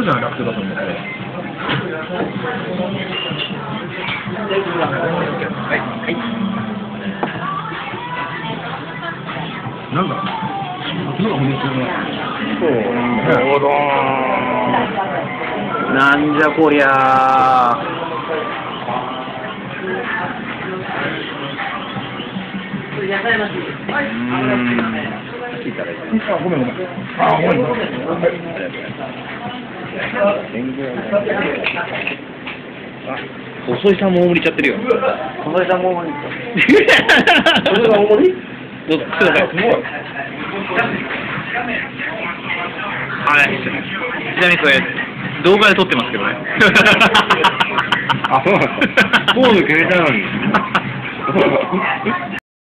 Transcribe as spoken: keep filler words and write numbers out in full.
じゃない、楽勝だと思って。はいはい。なんだ。そっちの方が面白いな。そう。おどーん。なんじゃこりゃー。うーん。あ、ごめんごめん。あ、ごめんごめん。あ、細井さんも大盛りいっちゃってるよ。細井さんも大盛り。細井さん大盛り？どうぞ。すいません。すごい。はい。ちなみにこれ動画で撮ってますけどね。あ、そうなんですか。ポーズ決めたのに。